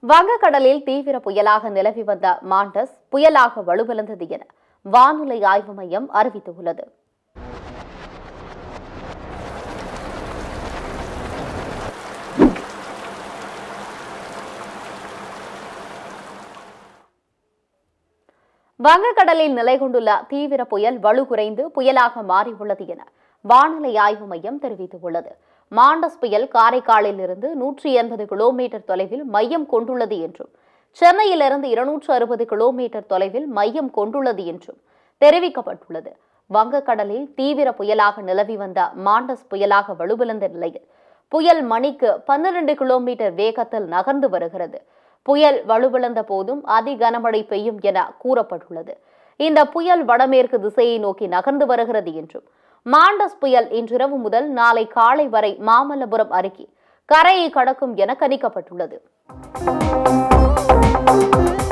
வங்கக்கடலில் தீவிர புயலாக நிலவி வந்த மாண்டஸ் புயலாக வலுவிழந்தது என வானிலை ஆய்வு மையம் அறிவித்துள்ளது. வங்கக்கடலில் நிலை கொண்டுள்ள தீவிர புயல் வலுகுறைந்து புயலாக மாறியுள்ளது என வானிலை ஆய்வு மையம் தெரிவித்துள்ளது. மாண்டஸ் புயல் காரைக்காலில் இருந்து 180 கிலோமீட்டர் தொலைவில் மையம் கொண்டுள்ளது என்றும் சென்னையிலிருந்து 260 கிலோமீட்டர் தொலைவில் மையம் கொண்டுள்ளது என்றும் தெரிவிக்கப்பட்டுள்ளது. வங்கக்கடலில் தீவிர புயலாக நிலவி வந்த மாண்டஸ் புயலாக வலுவிழந்த நிலையில் புயல் மணிக்கு 12 கிலோமீட்டர் வேகத்தில் நகர்ந்து வருகிறது. புயல் வலுவிழந்த போதும் அதி கனமழை பெய்யும் என கூறப்பட்டுள்ளது. இந்த புயல் வடமேற்கு திசையை நோக்கி நகர்ந்து வருகிறது என்றும் மாண்டஸ் புயல் இன்றிரவு முதல் நாளை காலை வரை மாமல்லபுரம் அருகே கரையை கடக்கும் என கணிக்கப்பட்டுள்ளது.